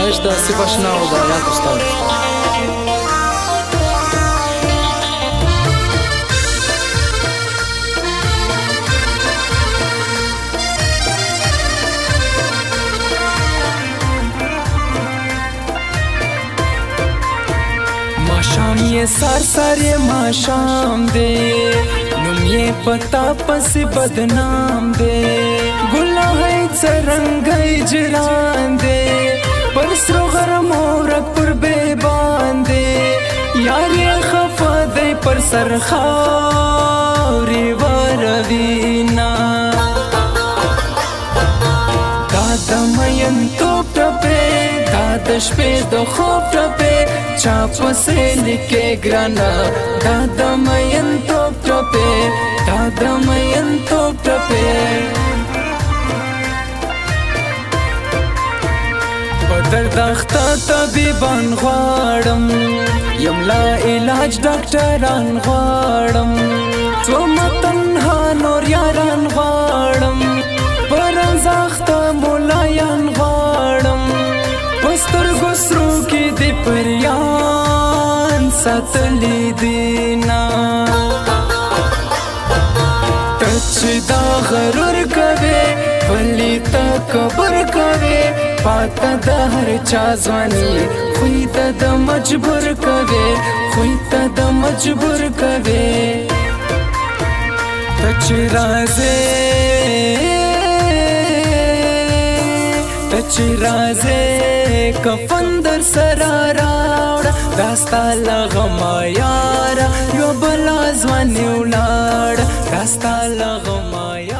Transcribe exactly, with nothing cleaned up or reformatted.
ستایش د آصف اشنا او د آیات استاد. माशाम ये सार सारे माशाम दे नुम ये पता पस बदनाम दे गुला है सरंग जरान दे पर सरोगर मोरक पर बेबान दे यार ये खफा दे पर सरखारी वरवीना दादा मयन तोप टपे दादा शपे दो خوب टपे चाप से लिखे ग्राना दादा मयन तोप टपे दादा मयन तोप टपे बदर दख्ता तबीबान غواړم یم لا علاج ډاکټران غواړم تو متنها نور یاران غواړم پر زخته مولایان غواړم پستر ګسرو کې دی پریان ساتلی دینا تچ دا غرور کوي ولی تکبر کوي پاتا د هر چا ځواني خوی ته د مجبور کوي خوی ته د مجبور کوي تچ رازه تچ رازه کفن در سرا راوړه داستا لغما یارا یو بل ځواني ولاړ داستا لغما